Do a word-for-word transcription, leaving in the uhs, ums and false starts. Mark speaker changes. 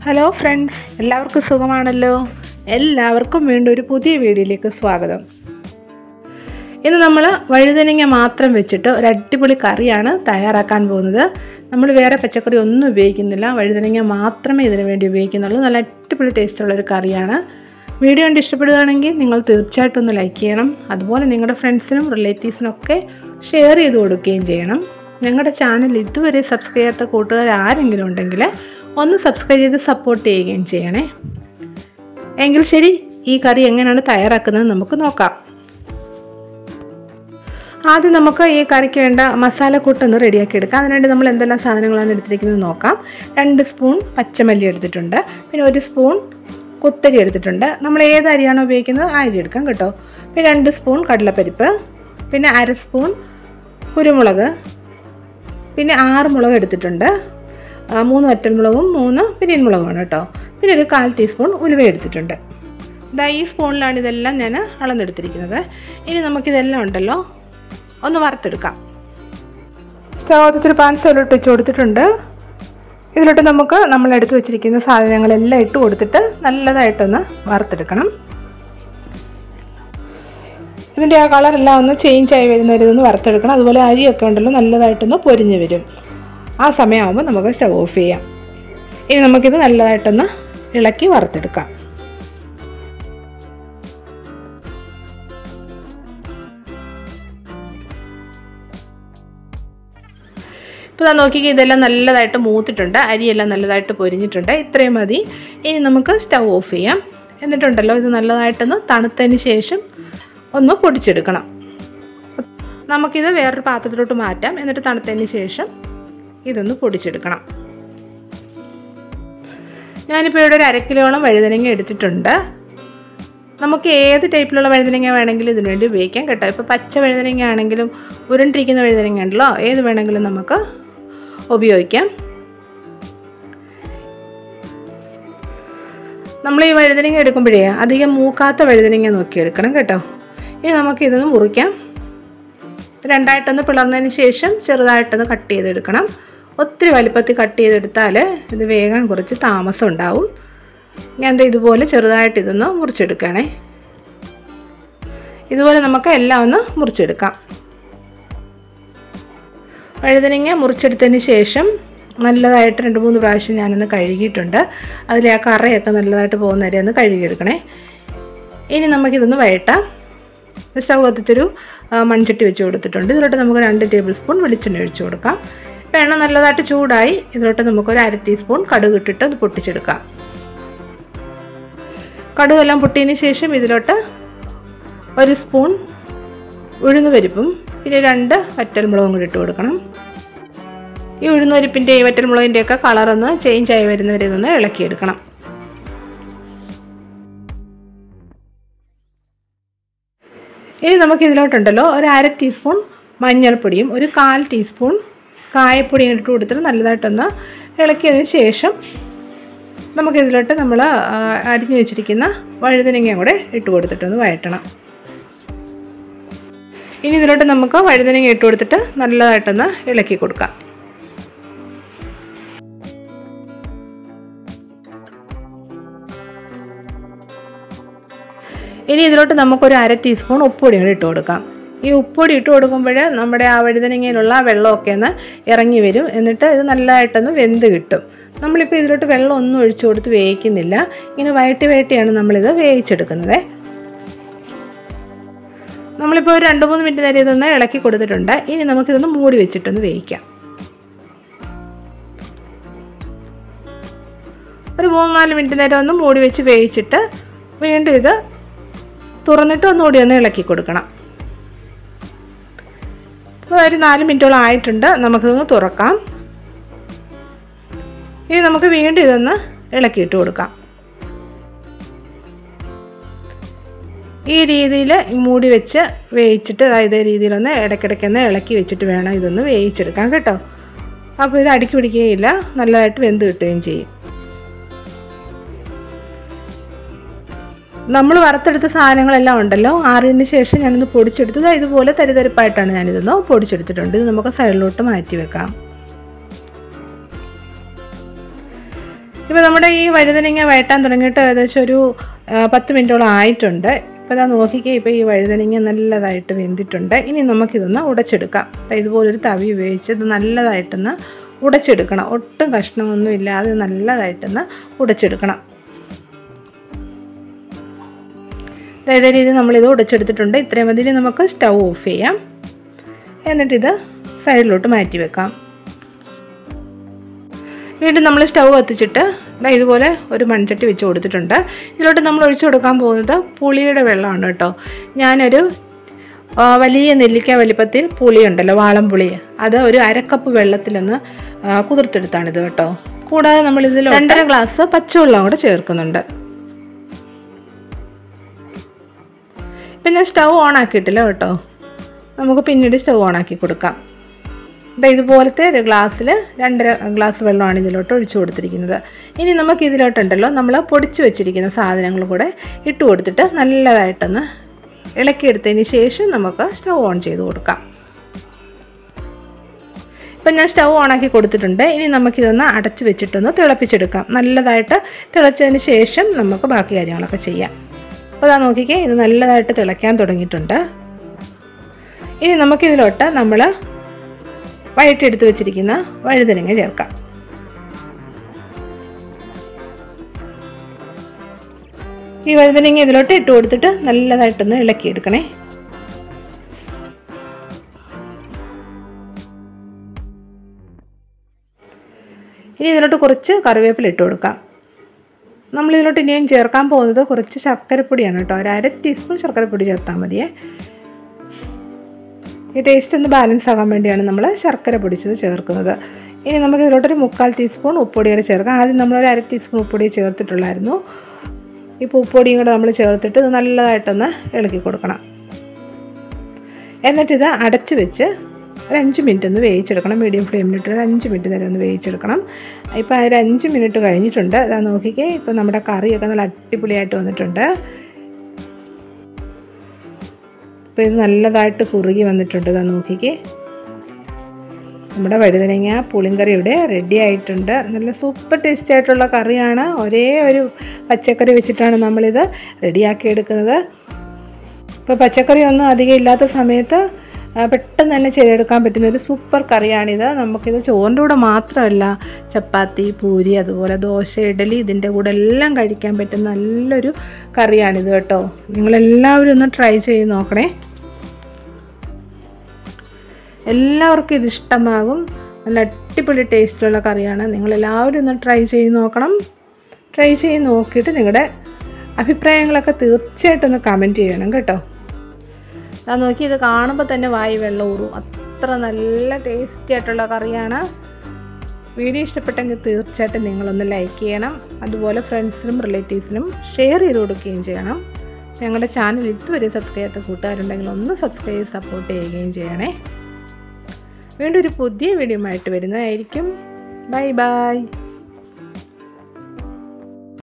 Speaker 1: Hello friends, എല്ലാവർക്കും സുഖമാണല്ലോ. എല്ലാവർക്കും വീണ്ടും ഒരു പുതിയ വീഡിയോയിലേക്ക് സ്വാഗതം. ഇന്ന് നമ്മൾ വഴുതനങ്ങ മാത്രം വെച്ചിട്ട് ഒരു അടിപൊളി കറിയാണ് തയ്യാറാക്കാൻ പോകുന്നത്. നമ്മൾ വേറെ പച്ചക്കറി ഒന്നും ഉപയോഗിക്കുന്നില്ല, വഴുതനങ്ങ മാത്രമേ ഇതിനു വേണ്ടി ഉപയോഗിക്കുന്നുള്ളൂ. നല്ല അടിപൊളി ടേസ്റ്റുള്ളൊരു കറിയാണ്. വീഡിയോ കണ്ട് ഇഷ്ടപ്പെടുകയാണെങ്കിൽ നിങ്ങൾ തീർച്ചയായിട്ടും ഒന്ന് ലൈക്ക് ചെയ്യണം. അതുപോലെ നിങ്ങളുടെ ഫ്രണ്ട്സിനും റിലേറ്റീവ്സിനും ഒക്കെ ഷെയർ ചെയ്ത് കൊടുക്കുകയും ചെയ്യണം. ഞങ്ങളുടെ ചാനൽ ഇതുവരെ സബ്സ്ക്രൈബ് ചെയ്യാത്ത കൂട്ടുകാർ ആരെങ്കിലും ഉണ്ടെങ്കിൽ ഒന്ന് സബ്സ്ക്രൈബ് ചെയ്ത് സപ്പോർട്ട് ചെയ്യുകയും ചെയ്യണേ. എങ്കിൽ ശരി, ഈ കറി എങ്ങനെയാണ് തയ്യാറാക്കുന്നത് നമുക്ക് നോക്കാം. ആദ്യം നമുക്ക് ഈ കറിക്ക് വേണ്ട മസാലക്കൂട്ടൊന്ന് റെഡിയാക്കി എടുക്കാം. അതിനുവേണ്ടി നമ്മൾ എന്തെല്ലാം സാധനങ്ങളാണ് എടുത്തിരിക്കുന്നത് നോക്കാം. രണ്ട് സ്പൂൺ പച്ചമല്ലി എടുത്തിട്ടുണ്ട്, പിന്നെ ഒരു സ്പൂൺ കുത്തരി എടുത്തിട്ടുണ്ട്. നമ്മൾ ഏത് അരിയാണോ ഉപയോഗിക്കുന്നത് ആ അരി എടുക്കാം കേട്ടോ. പിന്നെ രണ്ട് സ്പൂൺ കടലപ്പരിപ്പ്, പിന്നെ അര സ്പൂൺ കുരുമുളക്, പിന്നെ ആറ് മുളക് എടുത്തിട്ടുണ്ട്. മൂന്ന് വറ്റൽമുളകും മൂന്ന് പിരിയൻമുളകുമാണ് കേട്ടോ. പിന്നെ ഒരു കാൽ ടീസ്പൂൺ ഉലുവ എടുത്തിട്ടുണ്ട്. ഇതാ ഈ സ്പൂണിലാണ് ഇതെല്ലാം ഞാൻ അളന്നെടുത്തിരിക്കുന്നത്. ഇനി നമുക്കിതെല്ലാം ഉണ്ടല്ലോ ഒന്ന് വറുത്തെടുക്കാം. സ്റ്റവ് ഒത്തിരി പാൻ സോലോട്ട് വെച്ച് കൊടുത്തിട്ടുണ്ട്. ഇതിലോട്ട് നമുക്ക് നമ്മൾ എടുത്ത് വെച്ചിരിക്കുന്ന സാധനങ്ങളെല്ലാം ഇട്ട് കൊടുത്തിട്ട് നല്ലതായിട്ടൊന്ന് വറുത്തെടുക്കണം. ഇതിൻ്റെ ആ കളറെല്ലാം ഒന്ന് ചേഞ്ച് ആയി വരുന്നവരിതൊന്ന് വറുത്തെടുക്കണം. അതുപോലെ അരിയൊക്കെ ഉണ്ടല്ലോ നല്ലതായിട്ടൊന്ന് പൊരിഞ്ഞ് വരും. ആ സമയമാകുമ്പോൾ നമുക്ക് സ്റ്റവ് ഓഫ് ചെയ്യാം. ഇനി നമുക്കിത് നല്ലതായിട്ടൊന്ന് ഇളക്കി വറുത്തെടുക്കാം. ഇപ്പോൾ ഞാൻ നോക്കിക്കുക, ഇതെല്ലാം നല്ലതായിട്ട് മൂത്തിട്ടുണ്ട്, അരിയെല്ലാം നല്ലതായിട്ട് പൊരിഞ്ഞിട്ടുണ്ട്. ഇത്രയും മതി. ഇനി നമുക്ക് സ്റ്റവ് ഓഫ് ചെയ്യാം. എന്നിട്ടുണ്ടല്ലോ ഇത് നല്ലതായിട്ടൊന്ന് തണുത്തതിന് ശേഷം ഒന്ന് പൊടിച്ചെടുക്കണം. നമുക്കിത് വേറൊരു പാത്രത്തിലോട്ട് മാറ്റാം. എന്നിട്ട് തണുത്തതിന് ശേഷം ഇതൊന്ന് പൊടിച്ചെടുക്കണം. ഞാനിപ്പോൾ ഇവിടെ ഒരു അര കിലോളം വഴുതനങ്ങ എടുത്തിട്ടുണ്ട്. നമുക്ക് ഏത് ടൈപ്പിലുള്ള വഴുതനങ്ങ വേണമെങ്കിലും ഇതിനു വേണ്ടി ഉപയോഗിക്കാം കേട്ടോ. ഇപ്പോൾ പച്ച വഴുതനങ്ങ ആണെങ്കിലും ഉരുണ്ടിരിക്കുന്ന വഴുതനങ്ങ ഉണ്ടല്ലോ, ഏത് വേണമെങ്കിലും നമുക്ക് ഉപയോഗിക്കാം. നമ്മൾ ഈ വഴുതനങ്ങ എടുക്കുമ്പോഴേ അധികം മൂക്കാത്ത വഴുതനങ്ങ നോക്കി എടുക്കണം കേട്ടോ. ഇനി നമുക്കിതൊന്ന് മുറിക്കാം. രണ്ടായിട്ടൊന്ന് പിളർന്നതിന് ശേഷം ചെറുതായിട്ടൊന്ന് കട്ട് ചെയ്തെടുക്കണം. ഒത്തിരി വലിപ്പത്തിൽ കട്ട് ചെയ്തെടുത്താൽ ഇത് വേഗം കുറച്ച് താമസം ഉണ്ടാവും. ഞാൻ എന്താ ഇതുപോലെ ചെറുതായിട്ട് ഇതൊന്ന് മുറിച്ചെടുക്കണേ. ഇതുപോലെ നമുക്ക് എല്ലാം ഒന്ന് മുറിച്ചെടുക്കാം. വഴുതനങ്ങ മുറിച്ചെടുത്തതിന് ശേഷം നല്ലതായിട്ട് രണ്ട് മൂന്ന് പ്രാവശ്യം ഞാനൊന്ന് കഴുകിയിട്ടുണ്ട്. അതിൽ ആ കറയൊക്കെ നല്ലതായിട്ട് പോകുന്ന വരെ ഒന്ന് കഴുകിയെടുക്കണേ. ഇനി നമുക്കിതൊന്ന് വഴട്ടാം. സ്റ്റവ് കത്തിച്ചൊരു മൺചട്ടി വെച്ച് കൊടുത്തിട്ടുണ്ട്. ഇതിലോട്ട് നമുക്ക് രണ്ട് ടേബിൾ സ്പൂൺ വെളിച്ചെണ്ണ ഒഴിച്ച് കൊടുക്കാം. എണ്ണ നല്ലതായിട്ട് ചൂടായി ഇതിലോട്ട് നമുക്കൊരു അര ടീസ്പൂൺ കടുക് ഇട്ടിട്ട് അത് പൊട്ടിച്ചെടുക്കാം. കടുകെല്ലാം പൊട്ടിയതിന് ശേഷം ഇതിലോട്ട് ഒരു സ്പൂൺ ഉഴുന്ന് പരിപ്പും പിന്നെ രണ്ട് വറ്റൽമുളകും കൂടി ഇട്ട് കൊടുക്കണം. ഈ ഉഴുന്ന് പരിപ്പിൻ്റെ ഈ വറ്റൽമുളകിൻ്റെയൊക്കെ കളറൊന്ന് ചേഞ്ച് ആയി വരുന്നവരെ ഇതൊന്ന് ഇളക്കിയെടുക്കണം. ഇനി നമുക്കിതിലോട്ടുണ്ടല്ലോ ഒരു അര ടീസ്പൂൺ മഞ്ഞൾപ്പൊടിയും ഒരു കാൽ ടീസ്പൂൺ കായപ്പൊടിയും ഇട്ട് കൊടുത്തിട്ട് നല്ലതായിട്ടൊന്ന് ഇളക്കിയതിന് ശേഷം നമുക്കിതിലോട്ട് നമ്മൾ അരിഞ്ഞു വെച്ചിരിക്കുന്ന വഴുതനങ്ങയും കൂടെ ഇട്ട് കൊടുത്തിട്ടൊന്ന് വഴറ്റണം. ഇനി ഇതിലോട്ട് നമുക്ക് വഴുതനങ്ങ ഇട്ട് കൊടുത്തിട്ട് നല്ലതായിട്ടൊന്ന് ഇളക്കി കൊടുക്കാം. ഇനി ഇതിലോട്ട് നമുക്കൊരു അര ടീസ്പൂൺ ഉപ്പുപൊടി കൂടി ഇട്ട് കൊടുക്കാം. ഈ ഉപ്പുപൊടി ഇട്ട് കൊടുക്കുമ്പോൾ നമ്മുടെ ആ വഴുതനങ്ങയിലുള്ള വെള്ളമൊക്കെ ഒന്ന് ഇറങ്ങി വരും. എന്നിട്ട് ഇത് നല്ലതായിട്ടൊന്ന് വെന്ത് കിട്ടും. നമ്മളിപ്പോൾ ഇതിലോട്ട് വെള്ളം ഒന്നും ഒഴിച്ചു കൊടുത്ത് വേവിക്കുന്നില്ല. ഇങ്ങനെ വഴറ്റി വഴറ്റിയാണ് നമ്മളിത് വേവിച്ചെടുക്കുന്നത്. നമ്മളിപ്പോൾ ഒരു രണ്ട് മൂന്ന് മിനിറ്റ് നേരം ഇതൊന്ന് ഇളക്കി കൊടുത്തിട്ടുണ്ട്. ഇനി നമുക്കിതൊന്ന് മൂടി വെച്ചിട്ടൊന്ന് വേവിക്കാം. ഒരു മൂന്ന് നാല് മിനിറ്റ് നേരം ഒന്ന് മൂടി വെച്ച് വേവിച്ചിട്ട് വീണ്ടും ഇത് തുറന്നിട്ട് ഒന്നുകൂടി ഒന്ന് ഇളക്കി കൊടുക്കണം. ഇപ്പോൾ ഒരു നാല് മിനിറ്റോളം ആയിട്ടുണ്ട്. നമുക്കിതൊന്ന് തുറക്കാം. ഇനി നമുക്ക് വീണ്ടും ഇതൊന്ന് ഇളക്കിയിട്ട് കൊടുക്കാം. ഈ രീതിയിൽ മൂടി വെച്ച് വേവിച്ചിട്ട് അതായത് രീതിയിലൊന്ന് ഇടയ്ക്കിടയ്ക്കൊന്ന് ഇളക്കി വെച്ചിട്ട് വേണം ഇതൊന്ന് വേവിച്ചെടുക്കാൻ കേട്ടോ. അപ്പോൾ ഇത് അടുക്കി പിടിക്കുകയില്ല, നല്ലതായിട്ട് വെന്ത് കിട്ടുകയും ചെയ്യും. നമ്മൾ വറുത്തെടുത്ത സാധനങ്ങളെല്ലാം ഉണ്ടല്ലോ ആറിയതിന് ശേഷം ഞാനൊന്ന് പൊടിച്ചെടുത്തത് ഇതുപോലെ തരിതരിപ്പായിട്ടാണ് ഞാനിതൊന്ന് പൊടിച്ചെടുത്തിട്ടുണ്ട്. ഇത് നമുക്ക് സൈഡിലോട്ട് മാറ്റി വെക്കാം. ഇപ്പോൾ നമ്മുടെ ഈ വഴുതനങ്ങ വഴറ്റാൻ തുടങ്ങിയിട്ട് ഏകദേശം ഒരു പത്ത് മിനിറ്റോളം ആയിട്ടുണ്ട്. ഇപ്പോൾ ഇതാ നോക്കിക്കേ, ഇപ്പോൾ ഈ വഴുതനങ്ങ നല്ലതായിട്ട് വെന്തിട്ടുണ്ട്. ഇനി നമുക്കിതൊന്ന് ഉടച്ചെടുക്കാം. ഇതുപോലൊരു തവി ഉപയോഗിച്ച് ഇത് നല്ലതായിട്ടൊന്ന് ഉടച്ചെടുക്കണം. ഒട്ടും കഷ്ണമൊന്നും ഇല്ലാതെ നല്ലതായിട്ടൊന്ന് ഉടച്ചെടുക്കണം. ഇതേ രീതി നമ്മളിത് ഉടച്ചെടുത്തിട്ടുണ്ട്. ഇത്രയും മതി. നമുക്ക് സ്റ്റൗ ഓഫ് ചെയ്യാം. എന്നിട്ടിത് സൈഡിലോട്ട് മാറ്റി വെക്കാം. വീണ്ടും നമ്മൾ സ്റ്റൗ കത്തിച്ചിട്ട് ഇതുപോലെ ഒരു മൺചട്ടി വെച്ച് കൊടുത്തിട്ടുണ്ട്. ഇതിലോട്ട് നമ്മൾ ഒഴിച്ചു കൊടുക്കാൻ പോകുന്നത് പുളിയുടെ വെള്ളമാണ് കേട്ടോ. ഞാനൊരു വലിയ നെല്ലിക്ക വലിപ്പത്തിൽ പുളിയുണ്ടല്ലോ, വാളംപുളി, അത് ഒരു അരക്കപ്പ് വെള്ളത്തിലൊന്ന് കുതിർത്തെടുത്താണിത് കേട്ടോ. കൂടാതെ നമ്മളിതിൽ രണ്ടര ഗ്ലാസ് പച്ചവെള്ളം കൂടെ ചേർക്കുന്നുണ്ട്. പിന്നെ സ്റ്റൗ ഓൺ ആക്കിയിട്ടില്ല കേട്ടോ, നമുക്ക് പിന്നീട് സ്റ്റൗ ഓൺ ആക്കി കൊടുക്കാം. ഇതുപോലത്തെ ഒരു ഗ്ലാസ്സിൽ രണ്ടര ഗ്ലാസ് വെള്ളമാണ് ഇതിലോട്ട് ഒഴിച്ചു കൊടുത്തിരിക്കുന്നത്. ഇനി നമുക്ക് ഇതിലോട്ടുണ്ടല്ലോ നമ്മൾ പൊടിച്ചു വെച്ചിരിക്കുന്ന സാധനങ്ങൾ കൂടെ ഇട്ട് കൊടുത്തിട്ട് നല്ലതായിട്ടൊന്ന് ഇളക്കിയെടുത്തതിന് ശേഷം നമുക്ക് സ്റ്റൗ ഓൺ ചെയ്ത് കൊടുക്കാം. ഇപ്പം ഞാൻ സ്റ്റൗ ഓണാക്കി കൊടുത്തിട്ടുണ്ട്. ഇനി നമുക്കിതൊന്ന് അടച്ചു വെച്ചിട്ടൊന്ന് തിളപ്പിച്ചെടുക്കാം. നല്ലതായിട്ട് തിളച്ചതിന് ശേഷം നമുക്ക് ബാക്കി കാര്യങ്ങളൊക്കെ ചെയ്യാം. അപ്പോൾ അതാ നോക്കിക്കേ, ഇത് നല്ലതായിട്ട് തിളയ്ക്കാൻ തുടങ്ങിയിട്ടുണ്ട്. ഇനി നമുക്കിതിലോട്ട് നമ്മൾ വഴറ്റിയെടുത്ത് വെച്ചിരിക്കുന്ന വഴുതനങ്ങ ചേർക്കാം. ഈ വഴുതനങ്ങ ഇതിലോട്ട് ഇട്ട് കൊടുത്തിട്ട് നല്ലതായിട്ടൊന്ന് ഇളക്കിയെടുക്കണേ. ഇനി ഇതിലോട്ട് കുറച്ച് കറിവേപ്പില ഇട്ട് കൊടുക്കാം. നമ്മളിതിലോട്ട് ഇനിയും ചേർക്കാൻ പോകുന്നത് കുറച്ച് ശർക്കരപ്പൊടിയാണ് കേട്ടോ. ഒരു അര ടീസ്പൂൺ ശർക്കരപ്പൊടി ചേർത്താൽ മതിയേ. ഈ ടേസ്റ്റ് ഒന്ന് ബാലൻസ് ആകാൻ വേണ്ടിയാണ് നമ്മൾ ശർക്കര പൊടിച്ചത് ചേർക്കുന്നത്. ഇനി നമുക്ക് ഇതിലോട്ടൊരു മുക്കാൽ ടീസ്പൂൺ ഉപ്പൊടിയുടെ ചേർക്കാം. ആദ്യം നമ്മളൊരു അര ടീസ്പൂൺ ഉപ്പൊടി ചേർത്തിട്ടുള്ളായിരുന്നു. ഇപ്പോൾ ഉപ്പൊടിയും കൂടെ നമ്മൾ ചേർത്തിട്ട് ഇത് നല്ലതായിട്ടൊന്ന് ഇളക്കി കൊടുക്കണം. എന്നിട്ടിത് അടച്ച് വെച്ച് ഒരു അഞ്ച് മിനിറ്റ് ഒന്ന് വേവിച്ചെടുക്കണം. മീഡിയം ഫ്ലെയിമിലിട്ട് ഒരു അഞ്ച് മിനിറ്റ് നേരം ഒന്ന് വേവിച്ചെടുക്കണം. ഇപ്പോൾ ഒരു അഞ്ച് മിനിറ്റ് കഴിഞ്ഞിട്ടുണ്ട്. അതാ നോക്കിക്കേ, ഇപ്പോൾ നമ്മുടെ കറിയൊക്കെ നല്ല അടിപൊളിയായിട്ട് വന്നിട്ടുണ്ട്. ഇപ്പോൾ ഇത് നല്ലതായിട്ട് കുറുകി വന്നിട്ടുണ്ട്. ഇതാ നോക്കിക്കേ, നമ്മുടെ വഴുതനങ്ങ പുളിങ്കറി ഇവിടെ റെഡി ആയിട്ടുണ്ട്. നല്ല സൂപ്പർ ടേസ്റ്റി ആയിട്ടുള്ള കറിയാണ്. ഒരേ ഒരു പച്ചക്കറി വെച്ചിട്ടാണ് നമ്മളിത് റെഡിയാക്കി എടുക്കുന്നത്. ഇപ്പോൾ പച്ചക്കറി ഒന്നും അധികം ഇല്ലാത്ത സമയത്ത് പെട്ടെന്ന് തന്നെ ചെയ്തെടുക്കാൻ പറ്റുന്ന ഒരു സൂപ്പർ കറിയാണിത്. നമുക്കിത് ചോറിൻ്റെ കൂടെ മാത്രമല്ല, ചപ്പാത്തി, പൂരി, അതുപോലെ ദോശ, ഇഡലി, ഇതിൻ്റെ കൂടെ എല്ലാം കഴിക്കാൻ പറ്റുന്ന നല്ലൊരു കറിയാണിത് കേട്ടോ. നിങ്ങളെല്ലാവരും ഒന്ന് ട്രൈ ചെയ്ത് നോക്കണേ. എല്ലാവർക്കും ഇത് ഇഷ്ടമാകും. നല്ല അടിപൊളി ടേസ്റ്റിലുള്ള കറിയാണ്. നിങ്ങളെല്ലാവരും ഒന്ന് ട്രൈ ചെയ്ത് നോക്കണം. ട്രൈ ചെയ്ത് നോക്കിയിട്ട് നിങ്ങളുടെ അഭിപ്രായങ്ങളൊക്കെ തീർച്ചയായിട്ടും ഒന്ന് കമൻറ്റ് ചെയ്യണം കേട്ടോ. ഞാൻ നോക്കി, ഇത് കാണുമ്പോൾ തന്നെ വായി വെള്ളം ഊറും. അത്ര നല്ല ടേസ്റ്റി ആയിട്ടുള്ള കറിയാണ്. വീഡിയോ ഇഷ്ടപ്പെട്ടെങ്കിൽ തീർച്ചയായിട്ടും നിങ്ങളൊന്ന് ലൈക്ക് ചെയ്യണം. അതുപോലെ ഫ്രണ്ട്സിനും റിലേറ്റീവ്സിനും ഷെയർ ചെയ്ത് കൊടുക്കുകയും ചെയ്യണം. ഞങ്ങളുടെ ചാനൽ ഇതുവരെ സബ്സ്ക്രൈബ് ചെയ്യാത്ത കൂട്ടുകാരുണ്ടെങ്കിൽ ഒന്ന് സബ്സ്ക്രൈബ് ചെയ്ത് സപ്പോർട്ട് ചെയ്യുകയും ചെയ്യണേ. വീണ്ടും ഒരു പുതിയ വീഡിയോ ആയിട്ട് വരുന്നതായിരിക്കും. Bye by.